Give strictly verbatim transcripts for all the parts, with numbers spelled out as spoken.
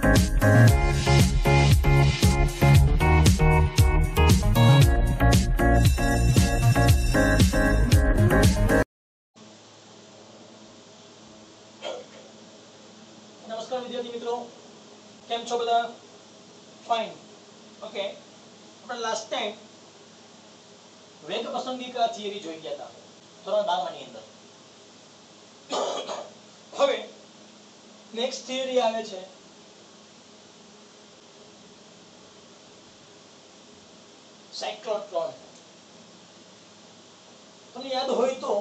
નમસ્કાર વિદ્યાર્થી મિત્રો, કેમ છો બધા? ફાઇન. ઓકે, આપણે લાસ્ટ ટાઈમ વેગ પસંદગીકા થિયરી જોઈ ગયા હતા ધોરણ બાર ની અંદર. હવે નેક્સ્ટ થિયરી આવે છે સાયક્લોટ્રોન. તમને યાદ હોય તો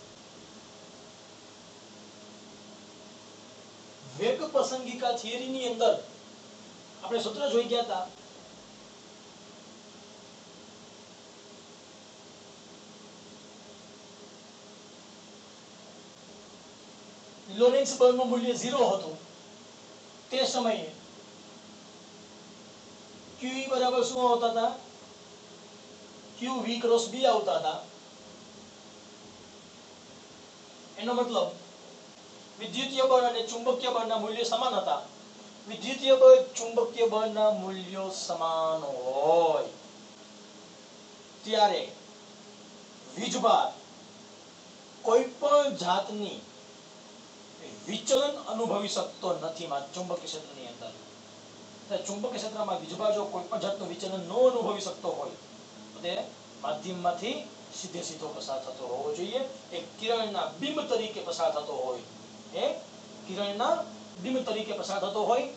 વેગ પસંદગીકા થિયરી ની અંદર આપણે સૂત્ર જોઈ ગયા હતા લોરેન્સ બળનું મૂલ્ય ઝીરો હતું. તે સમયે ક્યુ બરાબર શું આવતા હતા? ક્યુ વી ક્રોસ બી આવતા હતા. એનો મતલબ વિદ્યુતીય બળ અને ચુંબકીય બળના મૂલ્યો સમાન હતા. વિદ્યુતીય બળ ચુંબકીય બળના મૂલ્યો સમાન હોય ત્યારે વીજભાર કોઈ પણ જાતની વિચલન અનુભવી શકતો નથી ચુંબકીય ક્ષેત્રની અંદર. ચુંબકીય ક્ષેત્રમાં વીજભાર જો કોઈ પણ જાતનું વિચલન ન અનુભવી શકતો હોય તો તે માધ્યમમાંથી સીધે સીધો પસાર થતો હોવો જોઈએ. એક કિરણના બિંબ તરીકે પસાર થતો હોય એ કિરણના બિંબ તરીકે પસાર થતો હોય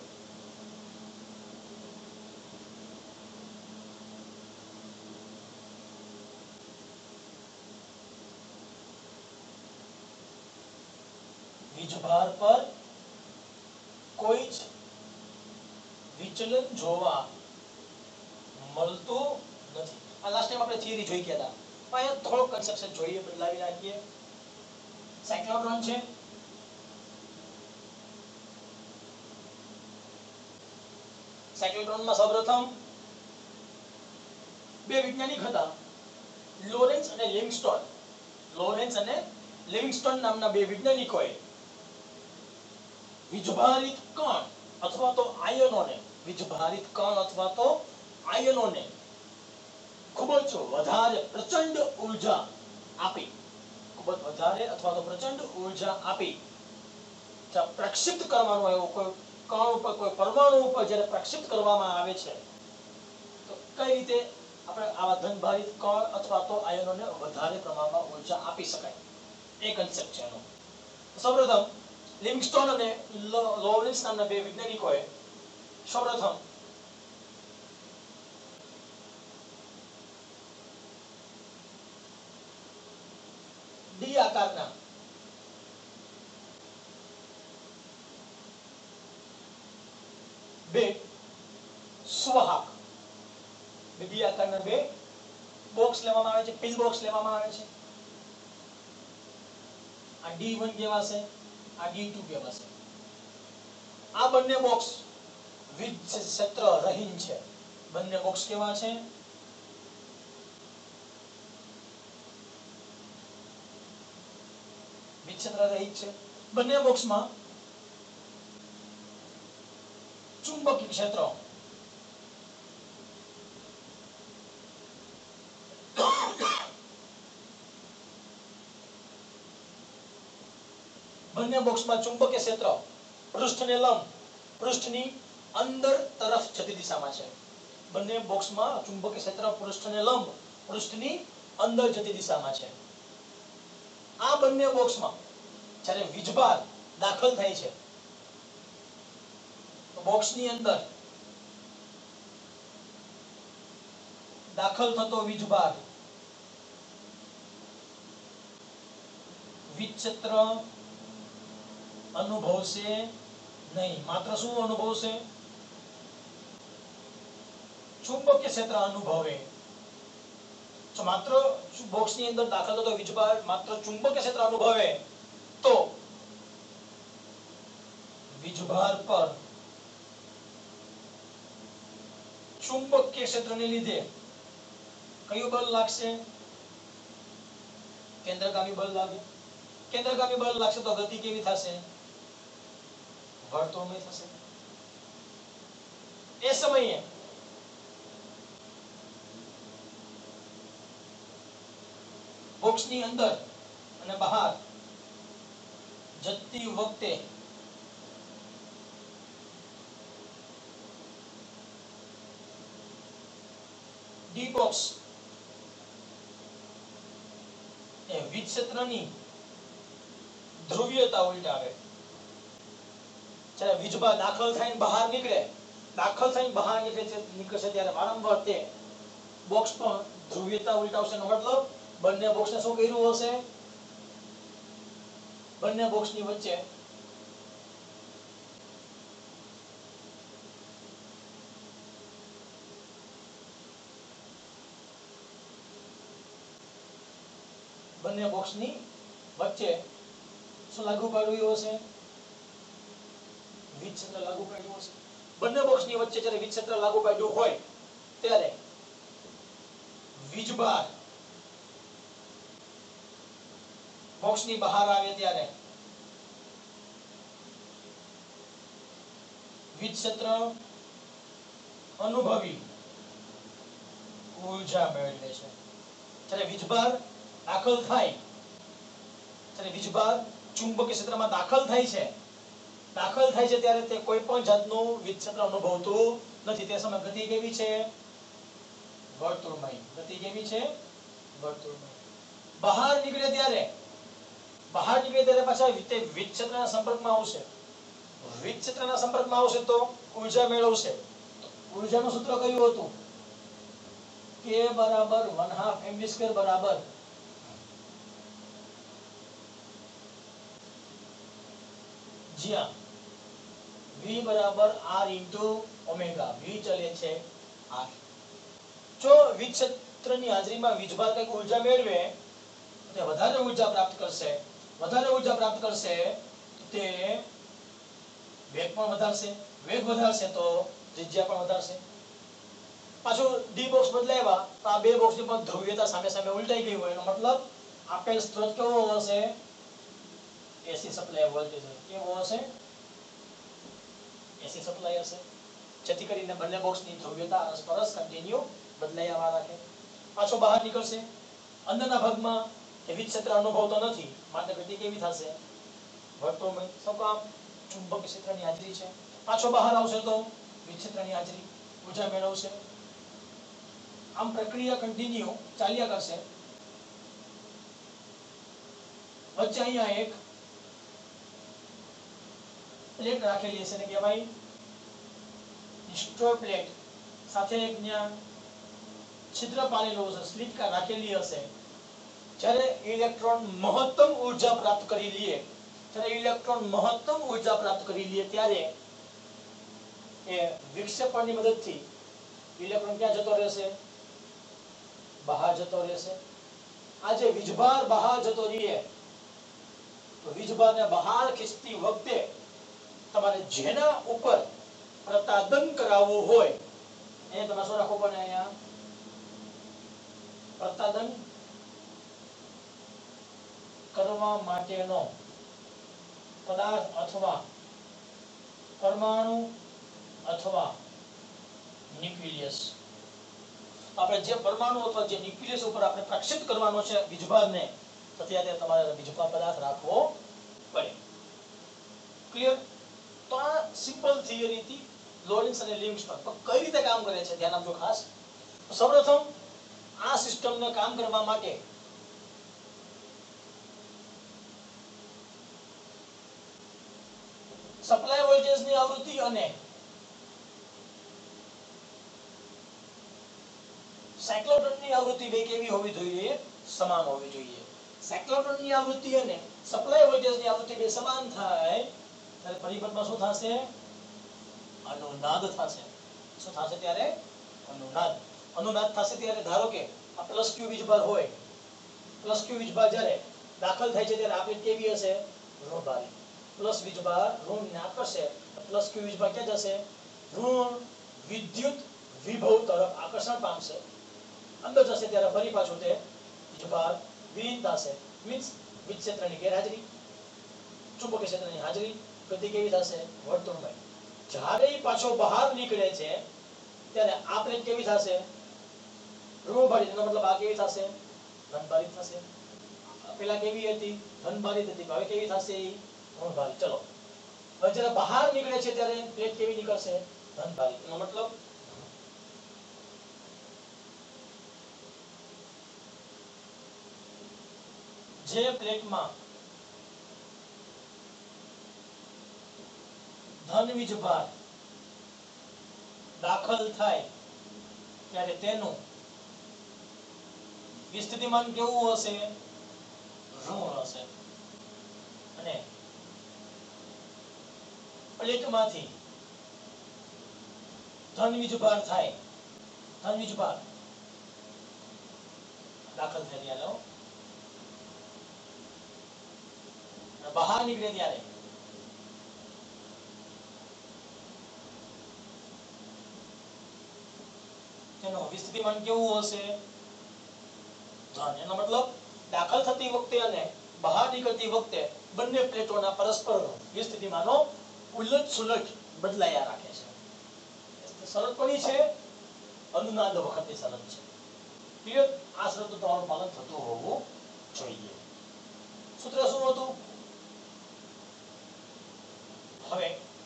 વીજભાર પર કોઈ જ વિચલન જોવા મળતું નથી. આ લાસ્ટ ટાઈમ આપણે થિયરી જોઈ ગયા હતા. અહીંયા થોડો કન્સેપ્શન જોઈએ, બદલાવી નાખીએ. સાયક્લોટ્રોન છે, સાયક્લોટ્રોનમાં સૌપ્રથમ બે વૈજ્ઞાનિક હતા, લોરેન્સ અને લિવિંગસ્ટોન. લોરેન્સ અને લિવિંગસ્ટોન નામના બે વૈજ્ઞાનિકોએ વીજભારિત કણ અથવા તો આયનોને વીજભારિત કણ અથવા તો આયનોને ખૂબ જ વધારે પ્રચંડ ઉર્જા આપી ખૂબ જ વધારે અથવા તો પ્રચંડ ઉર્જા આપી પ્રક્ષિપ્ત કરવાનો એવો કોઈ કણ ઉપર કોઈ પરમાણુ ઉપર જ્યારે પ્રક્ષિપ્ત કરવામાં આવે છે તો કઈ રીતે આપણે આવા ધનભારિત કણ અથવા તો આયનોને વધારે પ્રમાણમાં ઉર્જા આપી શકાય, એ કન્સેપ્ટ છે એનો. સૌપ્રથમ લિવિંગસ્ટોન અને લોરેન્સ નામના બે વૈજ્ઞાનિકોએ સૌપ્રથમ ડી આકારના બે સુવાહક ડી આકારના બે બોક્સ લેવામાં આવે છે, પિન બોક્સ લેવામાં આવે છે. આ ડી વન કહેવાશે, આ ડી ટુ કહેવાશે. આ બંને બોક્સ વિજ ક્ષેત્ર રહિત છે. બંને બોક્સ કેવા છે? વિજ ક્ષેત્ર રહિત છે. બંને બોક્સમાં ચુંબકીય ક્ષેત્ર બંને બોક્સમાં ચુંબકીય ક્ષેત્ર પૃષ્ઠને લંબ પૃષ્ઠની અંદર તરફ જતી દિશામાં છે. બંને બોક્સમાં ચુંબકીય ક્ષેત્ર પૃષ્ઠને લંબ પૃષ્ઠની અંદર જતી દિશામાં છે. આ બંને બોક્સમાં જ્યારે વીજભાર દાખલ થાય છે તો બોક્સની અંદર દાખલ થતો વીજભાર વિજ ક્ષેત્ર અનુભવશે નહીં. માત્ર શું અનુભવશે? ચુંબકીય ક્ષેત્ર અનુભવે. જો માત્ર બોક્સની અંદર દાખલ થતો વીજભાર માત્ર ચુંબકીય ક્ષેત્ર અનુભવે તો વીજભાર પર ચુંબકીય ક્ષેત્રને લીધે કયું બળ લાગશે? કેન્દ્રગામી બળ લાગે. કેન્દ્રગામી બળ લાગશે તો ગતિ કેવી થશે? વર્તુળમય થશે. એ સમયે બોક્સની અંદર અને બહાર જતી વખતે ડી બોક્સ એ વિજ ક્ષેત્રની ધ્રુવીયતા ઉલટાવે. જ્યારે વીજભાર દાખલ થઈને બહાર નીકળે દાખલ થઈને બહાર નીકળે છે નીકળશે ત્યારે વારંવાર તે બોક્સ પણ ધ્રુવીયતા ઉલટાવશે. એનો મતલબ બંને બોક્સને શું કર્યું હશે? બંને બોક્સની વચ્ચે બંને બોક્સની વચ્ચે શું લાગુ પાડ્યું હશે? વિજ ક્ષેત્ર લાગુ પાડ્યું હશે. બંને બોક્સની વચ્ચે જ્યારે વિજ ક્ષેત્ર લાગુ પાડ્યું હોય ત્યારે વીજભાર બોક્સની બહાર આવે ત્યારે વિજ ક્ષેત્ર અનુભવી ઊર્જા મેળવે છે. જ્યારે વીજભાર દાખલ થાય ત્યારે વીજભાર ચુંબકીય ક્ષેત્રમાં દાખલ થાય છે દાખલ થાય છે ત્યારે તે કોઈ પણ જાતનું વિજ ક્ષેત્ર અનુભવતું નથી. તે સમયે ગતિ કેવી છે? વર્તુળમય. ગતિ કેવી છે? વર્તુળમય. બહાર નીકળે ત્યારે બહાર નીકળે ત્યારે પાછા તે વિજ ક્ષેત્રના સંપર્કમાં આવશે. વિજ ક્ષેત્રના સંપર્કમાં આવશે તો ઊર્જા મેળવશે. ઊર્જાનું સૂત્ર કયું હતું? K બરાબર one half mv square બરાબર જ્યાં V બરાબર R into ઓમેગા. V ચલે છે R. જો વિજ ક્ષેત્રની હાજરીમાં વીજભાર કંઈક ઊર્જા મેળવે તે વધારે ઊર્જા પ્રાપ્ત કરશે. વધારે ઊર્જા પ્રાપ્ત કરશે તે વેગ પણ વધારશે. વેગ વધારશે તો ત્રિજ્યા પણ વધારશે. પાછું ડી બોક્સ બદલાવ્યા તો આ બે બોક્સની પણ ધ્રુવીયતા સામે સામે ઉલટાઈ ગઈ હોય. એનો મતલબ આપેલ સ્ત્રોત કેવો હશે? એસી સપ્લાય વોલ્ટેજ કેવો હશે? એસી સપ્લાય હશે. જેથી કરીને બંને બોક્સની ધ્રુવીયતા અરસપરસ કન્ટિન્યુ બદલાયા રાખે. પાછો બહાર નીકળશે. અંદરના ભાગમાં કે વિજ ક્ષેત્ર અનુભવતો નથી માટે ગતિ કેવી થશે? વર્તુળમય. શું કામ? ચુંબકીય ક્ષેત્રની હાજરી છે. પાછો બહાર આવશે તો વિજ ક્ષેત્રની હાજરી ઊર્જા મેળવશે. આમ પ્રક્રિયા કન્ટિન્યુ ચાલ્યા કરશે. વચ્ચે અહીંયા એક પ્લેટ રાખેલી હશે ને કહેવાય સ્ટ્રો પ્લેટ સાથે એક ત્યાં છિદ્ર પાડેલું હશે, સ્લિટ રાખેલી હશે. જ્યારે ઇલેક્ટ્રોન મહત્તમ ઊર્જા પ્રાપ્ત કરી લે જ્યારે ઇલેક્ટ્રોન મહત્તમ ઊર્જા પ્રાપ્ત કરી લે ત્યારે એ વિક્ષેપણની મદદથી ઇલેક્ટ્રોન ક્યાં જતો રહેશે? બહાર જતો રહેશે. આ જે વીજભાર બહાર જતો રહે તો વીજભારને બહાર ખેંચતી વખતે તમારે જેના ઉપર પ્રતાદન કરાવવું હોય એને તમારે શું રાખવું પડે? અહીંયા પ્રતાદન કરવા માટેનો પદાર્થ અથવા પરમાણુ અથવા ન્યુક્લિયસ. આપણે જે પરમાણુ અથવા જે ન્યુક્લિયસ ઉપર આપણે પ્રક્ષેપ કરવાનો છે વીજભારને તો ત્યારે તમારે વીજભાર પદાર્થ રાખવો પડે. ક્લિયર? તો આ સિમ્પલ થિયરી થી લોરેન્ટ્ઝ અને લિવિંગસ્ટોન તો કઈ રીતે કામ કરે છે ધ્યાન આપજો ખાસ. સૌપ્રથમ આ સિસ્ટમને કામ કરવા માટે સપ્લાય વોલ્ટેજની આવૃત્તિ અને સાયક્લોટ્રોનની આવૃત્તિ બે કેવી હોવી જોઈએ? સમાન હોવી જોઈએ. સાયક્લોટ્રોનની આવૃત્તિ અને સપ્લાય વોલ્ટેજની આવૃત્તિ બે સમાન થાય ત્યારે પરિબળમાં શું થશે? અનુનાદ થશે. શું થશે ત્યારે? અનુનાદ. અનુનાદ થશે ત્યારે ધારો કે આ પ્લસ ક્યુ વીજભાર હોય પ્લસ ક્યુ વીજભાર જ્યારે દાખલ થાય છે ત્યારે આપેલ કેવી હશે? ઋણભારી. પ્લસ વીજભાર ઋણને આકર્ષે પ્લસ ક્યુ વીજભાર ક્યાં જશે? ઋણ વિદ્યુત વિભવ તરફ આકર્ષણ પામશે. અંદર જશે ત્યારે ફરી પાછું તે વીજભાર વિલીન થશે. મીન્સ વિજ ક્ષેત્રની ગેરહાજરી, ચુંબકીય ક્ષેત્રની હાજરી. ગતિ કેવી થશે? વર્તુળમય. જ્યારે પાછો બહાર નીકળે છે ત્યારે આ પ્લેટ કેવી થશે? ઋણભારિત. એનો મતલબ આ કેવી થશે? ધનભારિત થશે. પેલા કેવી હતી? ધનભારિત હતી. હવે કેવી થશે? ઋણભારિત. ચલો હવે જ્યારે બહાર નીકળે છે ત્યારે પ્લેટ કેવી નીકળશે? ધનભારિત. એનો મતલબ જે પ્લેટમાં ધન વીજભાર દાખલ થાય ત્યારે તેનું વિસ્થિતિમાન કેવું હશે? ઋણ હશે. અને પ્લેટમાંથી ધન વીજભાર થાય, ધન વીજભાર દાખલ થાય ત્યારે બહાર નીકળે ત્યારે તેનો વિસ્થિતિમાન કેવું હશે? ધન. એનો મતલબ દાખલ થતી વખતે અને બહાર નીકળતી વખતે બંને પ્લેટોના પરસ્પર વિસ્થિતિમાનો ઉલટ સુલટ બદલાયા રાખે છે. શરત કોની છે? અનુનાદ વખતે શરત છે. ક્લિયર? આ શરત તમારું પાલન થતું હોવું જોઈએ. સૂત્ર શું હતું? હવે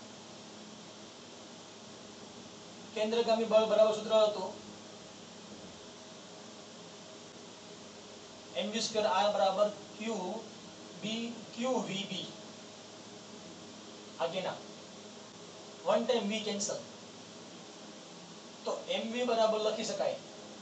કેન્દ્રગામી બળ બરાબર સૂત્ર હતું mv સ્ક્વેર r બરાબર q b q vb. આગેના વન ટાઈમ v કેન્સલ, તો mv બરાબર લખી શકાય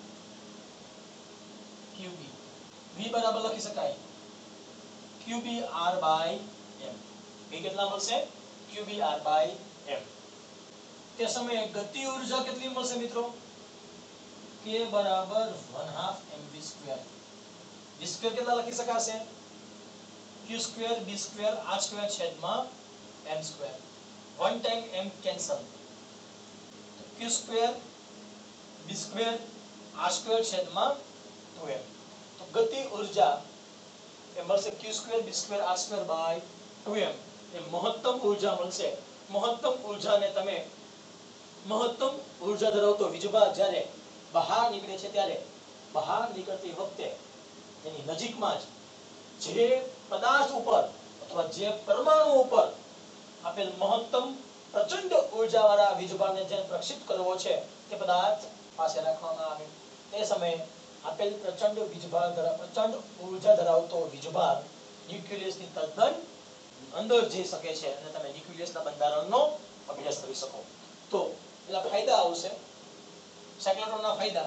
qb, v બરાબર લખી શકાય qb r by m. v કેટલા મળશે? qb r by m. તે સમયે ગતિ ઊર્જા કેટલી મળશે મિત્રો? k બરાબર one half mv square. v square કેટલા લખી શકાશે? q square b square r square છેદમાં m square. One time m cancel, તો q square b square r square છેદમાં ટુ m. તો ગતિ ઊર્જા એ મળશે q square b square r square by two m. એ મહત્તમ ઊર્જા મળશે. મહત્તમ ઊર્જાને તમે મહત્તમ ઊર્જા ધરાવતો વીજભાર જ્યારે બહાર નીકળે છે ત્યારે બહાર નીકળતી વખતે એની નજીકમાં જ જે પદાર્થ ઉપર અથવા જે પરમાણુ ઉપર આપેલ મહત્તમ પ્રચંડ ઊર્જાવાળા વીજભારને જેને પ્રક્ષિપ્ત કરવો છે તે પદાર્થ પાસે રાખવામાં આવે. તે સમયે આપેલ પ્રચંડ વીજભાર ધરાવ પ્રચંડ ઊર્જા ધરાવતો વીજભાર ન્યુક્લિયસની તદ્દન અંદર જઈ શકે છે અને તમે ન્યુક્લિયસના બંધારણનો અભ્યાસ કરી શકો. તો એના ફાયદા આવશે. સાયક્લોટ્રોનના ફાયદા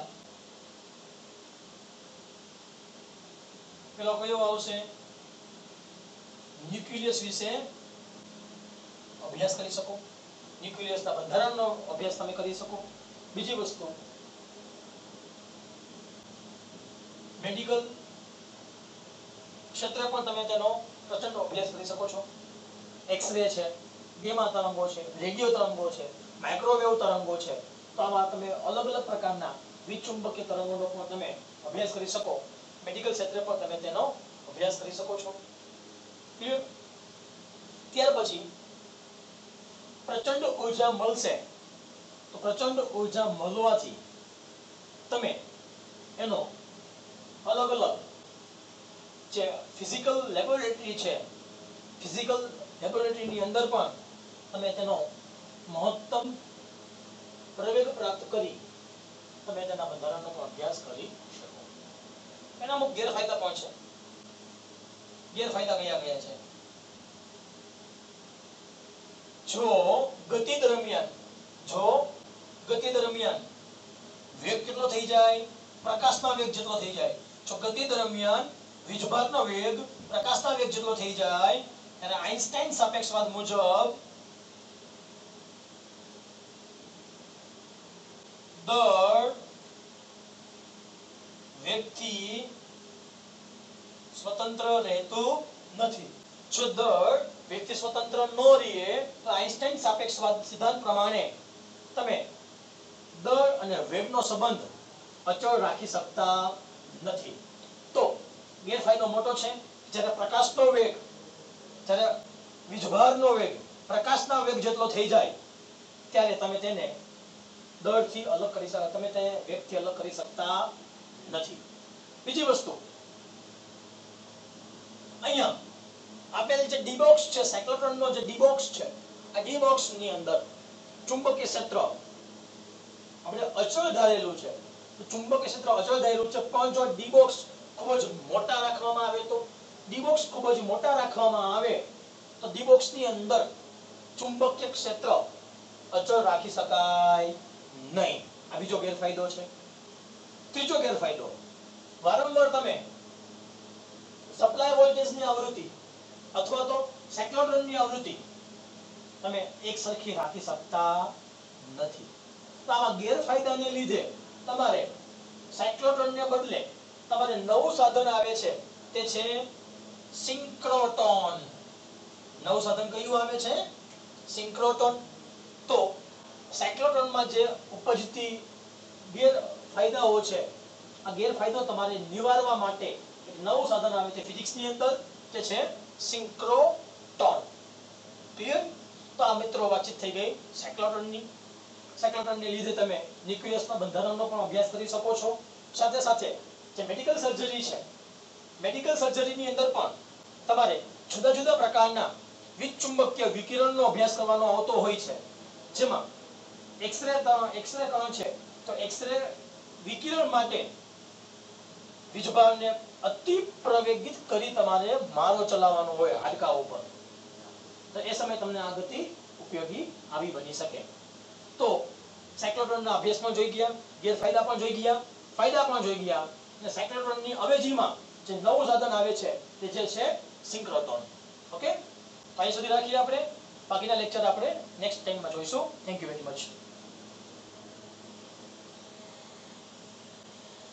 પેલો કયો આવશે? ન્યુક્લિયસ વિશે અભ્યાસ કરી શકો, ન્યુક્લિયસના બંધારણનો અભ્યાસ તમે કરી શકો. બીજી વસ્તુ મેડિકલ ક્ષેત્રે પણ તમે તેનો પ્રચંડ અભ્યાસ કરી શકો છો. એક્સ-રે છે, ગેમા તરંગો છે, રેડિયો તરંગો છે, માઇક્રોવેવ તરંગો છે. તો આવા તમે અલગ અલગ પ્રકારના વિચુંબકીય તરંગોનો પણ તમે અભ્યાસ કરી શકો. મેડિકલ ક્ષેત્રે પણ તમે તેનો અભ્યાસ કરી શકો છો. ક્લિયર? ત્યાર પછી પ્રચંડ ઊર્જા મળશે તો પ્રચંડ ઊર્જા મળવાથી તમે એનો અલગ અલગ જે ફિઝિકલ લેબોરેટરી છે, ફિઝિકલ લેબોરેટરીની અંદર પણ તમે તેનો મહત્તમ પ્રવેગ પ્રાપ્ત કરી તમે તેના બંધારણનો પણ અભ્યાસ કરી શકો. એના અમુક ગેરફાયદા પણ છે. ગેરફાયદા કયા કયા છે? જો ગતિ દરમિયાન જો ગતિ દરમિયાન વેગ કેટલો થઈ જાય? પ્રકાશના વેગ જેટલો થઈ જાય. જો ગતિ દરમિયાન વીજભારનો વેગ પ્રકાશના વેગ જેટલો થઈ જાય ત્યારે આઈન્સ્ટાઈન સાપેક્ષવાદ મુજબ દળ વેગથી સ્વતંત્ર રહેતું નથી. જો દળ વેગથી સ્વતંત્ર ન રહે તો આઈન્સ્ટાઈન સાપેક્ષવાદ સિદ્ધાંત પ્રમાણે તમે દળ અને વેગનો સંબંધ અચળ રાખી શકતા નથી. તો ગેરફાયદો મોટો છે. જ્યારે પ્રકાશનો વેગ જ્યારે વીજભારનો વેગ પ્રકાશના વેગ જેટલો થઈ જાય ત્યારે તમે તેને દળથી અલગ કરી શકતા, તમે તેને વેગથી અલગ કરી શકતા નથી. બીજી વસ્તુ, અહીંયા આપેલ જે ડી બોક્સ છે, સાયક્લોટ્રોનનો જે ડી બોક્સ છે, આ ડી બોક્સ ની અંદર ચુંબકીય ક્ષેત્ર આપણે અચળ ધારેલું છે. તો ચુંબકીય ક્ષેત્ર અચળ ધારેલું છે, પણ જો ડી બોક્સ ખૂબ જ મોટા રાખવામાં આવે તો ડી બોક્સ ખૂબ જ મોટા રાખવામાં આવે તો ડી બોક્સ ની અંદર ચુંબકીય ક્ષેત્ર અચળ રાખી શકાય નહીં. આ બીજો ગેરફાયદો છે. ત્રીજો ગેરફાયદો, વારંવાર તમે સપ્લાય વોલ્ટેજની આવૃત્તિ અથવા તો સાયક્લોટ્રોનની આવૃત્તિ તમે એક સરખી રાખી શકતા નથી. તો આવા ગેરફાયદાને લીધે તમારે સાયક્લોટ્રોનને બદલે તમારે નવું સાધન આવે છે, તે છે સિન્ક્રોટ્રોન. નવું સાધન કયું આવે છે? સિન્ક્રોટ્રોન. તો સાયક્લોટ્રોનમાં જે ઉપજતી ગેરફાયદાઓ છે, આ ગેરફાયદો તમારે નિવારવા માટે એક નવું સાધન આવે છે ફિઝિક્સની અંદર, જે છે સિન્ક્રોટ્રોન. ક્લિયર? તો આ મિત્રો વાતચીત થઈ ગઈ સાયક્લોટ્રોનની. સાયક્લોટ્રોનને લીધે તમે ન્યુક્લિયસના બંધારણનો પણ અભ્યાસ કરી શકો છો. સાથે સાથે જે મેડિકલ સર્જરી છે, મેડિકલ સર્જરીની અંદર પણ તમારે જુદા જુદા પ્રકારના વિદ્યુતચુંબકીય વિકિરણનો અભ્યાસ કરવાનો આવતો હોય છે, જેમાં એક્સરે એક્સરે કણો છે. તો એક્સરે વિકિરણ માટે વીજભારને અતિ પ્રવેગિત કરી તમારે મારો ચલાવવાનો હોય હાડકા ઉપર, તો એ સમયે તમને આ ગતિ ઉપયોગી આવી બની શકે. તો સાયક્લોટ્રોનના અભ્યાસમાં જોઈ ગયા, ગેરફાયદા પણ જોઈ ગયા, ફાયદા પણ જોઈ ગયા, અને સાયક્લોટ્રોનની અવેજીમાં જે નવું સાધન આવે છે તે જે છે સિન્ક્રોટ્રોન. ઓકે, અહીં સુધી રાખીએ આપણે. બાકીના લેક્ચર આપણે નેક્સ્ટ ટાઈમમાં જોઈશું. Thank you very much.